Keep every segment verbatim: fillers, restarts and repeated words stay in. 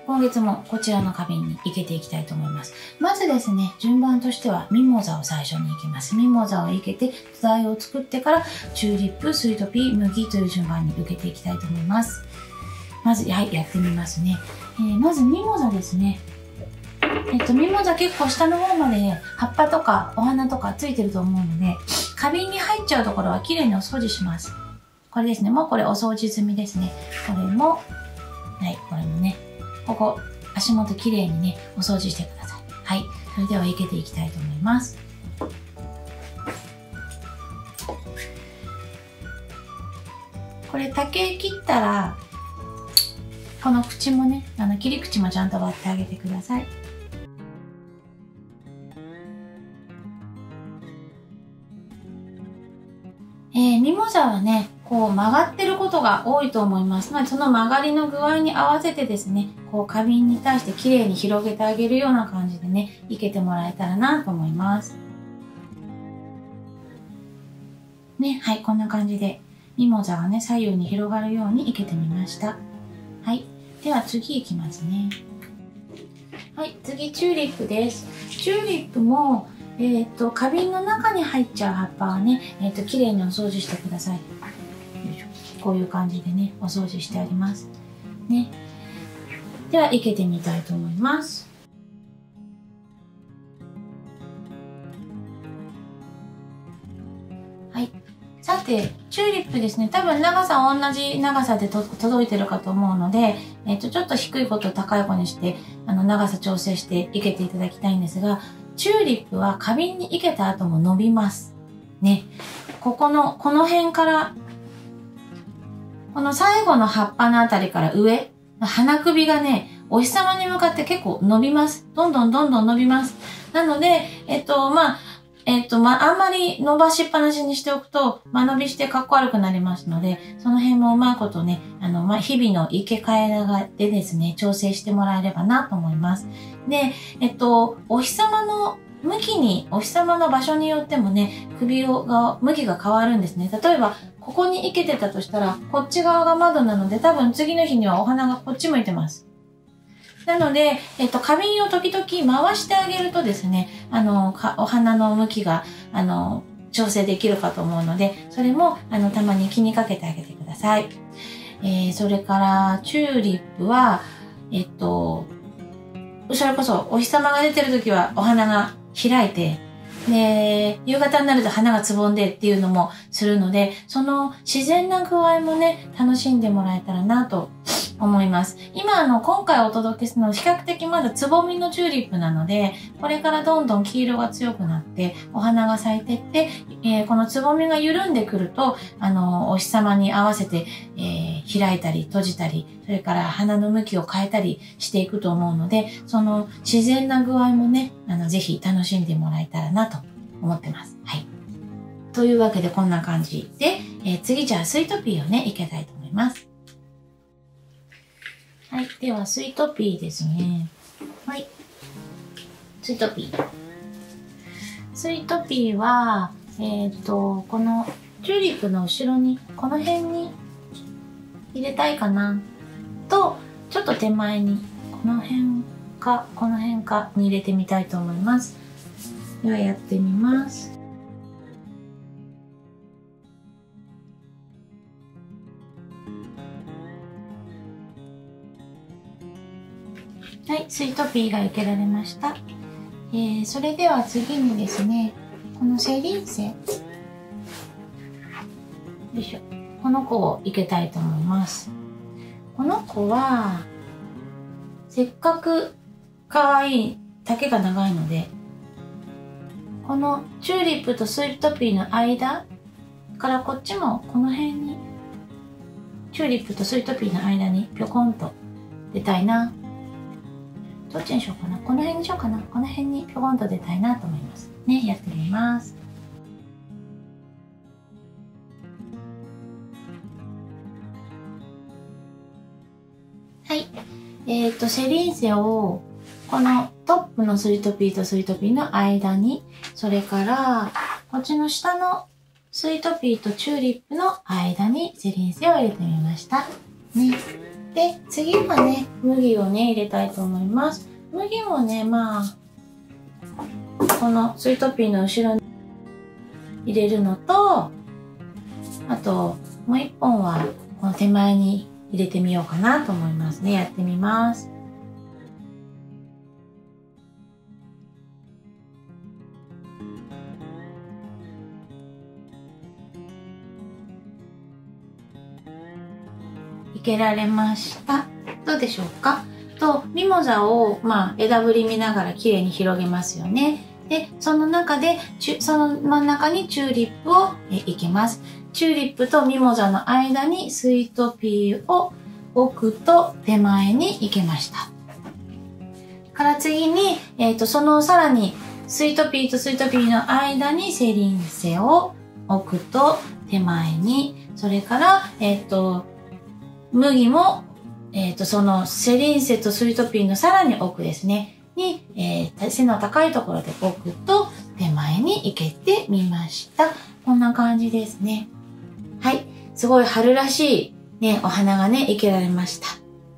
今月もこちらの花瓶に生けていきたいと思います。まずですね、順番としてはミモザを最初に生けます。ミモザを生けて土台を作ってからチューリップ、スイートピー、麦という順番に生けていきたいと思います。まず、はい、やってみますね。えー、まずミモザですね。えっと、ミモザ結構下の方まで葉っぱとかお花とかついてると思うので、花瓶に入っちゃうところはきれいにお掃除します。これですね。もうこれお掃除済みですね。これも、はい、これもね。ここ、足元きれいにね、お掃除してください。はい。それでは生けていきたいと思います。これ竹切ったら、この口もね、あの切り口もちゃんと割ってあげてください。えー、ミモザはね、こう曲がってることが多いと思います。まあ、その曲がりの具合に合わせてですね、こう花瓶に対して綺麗に広げてあげるような感じでね、生けてもらえたらなと思います。ね、はい、こんな感じでミモザがね、左右に広がるように生けてみました。はい、では次いきますね。はい、次チューリップです。チューリップもえっと、花瓶の中に入っちゃう葉っぱはね、えっと、綺麗にお掃除してください。よいしょ。こういう感じでね、お掃除してあります。ね。では、生けてみたいと思います。はい。さて、チューリップですね。多分長さ同じ長さでと届いてるかと思うので、えっと、ちょっと低い子と高い子にして、あの、長さ調整して生けていただきたいんですが、チューリップは花瓶に生けた後も伸びます。ね。ここの、この辺から、この最後の葉っぱのあたりから上、花首がね、お日様に向かって結構伸びます。どんどんどんどん伸びます。なので、えっと、まあ、えっと、まあ、あんまり伸ばしっぱなしにしておくと、間延びしてかっこ悪くなりますので、その辺もうまいことね、あの、まあ、日々の生け替え長でですね、調整してもらえればなと思います。で、えっと、お日様の向きに、お日様の場所によってもね、首をが、向きが変わるんですね。例えば、ここに生けてたとしたら、こっち側が窓なので、多分次の日にはお花がこっち向いてます。なので、えっと、花瓶を時々回してあげるとですね、あの、お花の向きが、あの、調整できるかと思うので、それも、あの、たまに気にかけてあげてください。えー、それから、チューリップは、えっと、それこそ、お日様が出てる時はお花が開いて、で、夕方になると花がつぼんでっていうのもするので、その自然な具合もね、楽しんでもらえたらなと思います。今、あの、今回お届けするのは比較的まだつぼみのチューリップなので、これからどんどん黄色が強くなって、お花が咲いてって、えー、このつぼみが緩んでくると、あの、お日様に合わせて、えー、開いたり閉じたり、それから花の向きを変えたりしていくと思うので、その自然な具合もね、あの、ぜひ楽しんでもらえたらなと思ってます。はい。というわけでこんな感じで、えー、次じゃあスイートピーをね、いけたいと思います。はい。では、スイートピーですね。はい。スイートピー。スイートピーは、えっと、このチューリップの後ろに、この辺に入れたいかな。と、ちょっと手前に、この辺か、この辺かに入れてみたいと思います。では、やってみます。はい、スイートピーが生けられました。えー、それでは次にですね、このセリンセ、よいしょ、この子を生けたいと思います。この子は、せっかく可愛い丈が長いので、このチューリップとスイートピーの間からこっちもこの辺に、チューリップとスイートピーの間にぴょこんと出たいな。どっちにしようかな。この辺にしようかな。この辺にぴょこんと出たいなと思います。ね、やってみます。はい。えっと、セリンセを、このトップのスイートピーとスイートピーの間に、それから、こっちの下のスイートピーとチューリップの間にセリンセを入れてみました。ね。 で、次はね、麦をね、入れたいと思います。麦もね、まあ、このスイートピーの後ろに入れるのと、あと、もう一本は、この手前に入れてみようかなと思いますね。やってみます。いけられました。どうでしょうか？と、ミモザを、まあ、枝ぶり見ながら綺麗に広げますよね。で、その中で、その真ん中にチューリップをいきます。チューリップとミモザの間にスイートピーを置くと手前に行けました。から次に、えっと、そのさらにスイートピーとスイートピーの間にセリンセを置くと手前に、それから、えっと、麦も、えっと、そのセリンセとスイートピーのさらに奥ですね、に、えー、背の高いところで置くと手前に行けてみました。こんな感じですね。はい。すごい春らしいね、お花がね、生けられました。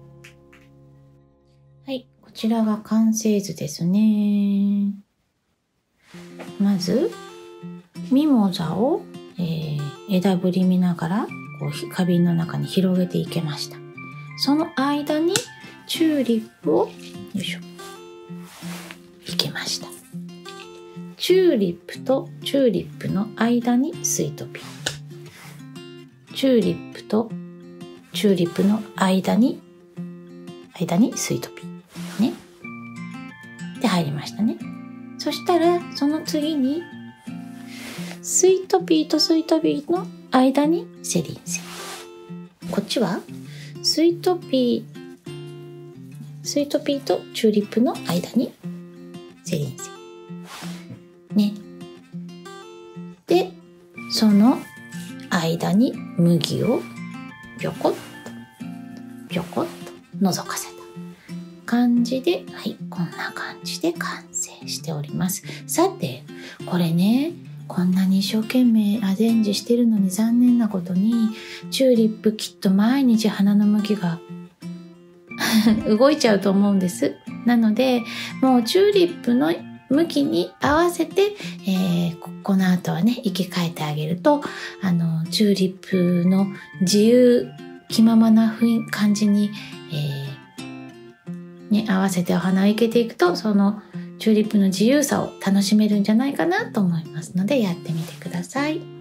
はい。こちらが完成図ですね。まず、ミモザを、えー、枝ぶり見ながら、こう、花瓶の中に広げていけました。その間に、チューリップを、よいしょ、いけました。チューリップとチューリップの間にスイートピー。チューリップとチューリップの間に、間にスイートピー。ね。で、入りましたね。そしたら、その次に、スイートピーとスイートピーの間にセリンセ。こっちは、スイートピー、スイートピーとチューリップの間にセリンセ。ね。で、その間に麦をぴょこっと、ぴょこっと覗かせた感じで、はい、こんな感じで完成しております。さて、これね、こんなに一生懸命アレンジしてるのに残念なことに、チューリップきっと毎日花の向きが動いちゃうと思うんです。なので、もうチューリップの向きに合わせて、えー、こ, この後はね、生き替えてあげると、あの、チューリップの自由気ままな雰囲感じに、えー、ね、合わせてお花を生けていくと、そのチューリップの自由さを楽しめるんじゃないかなと思いますので、やってみてください。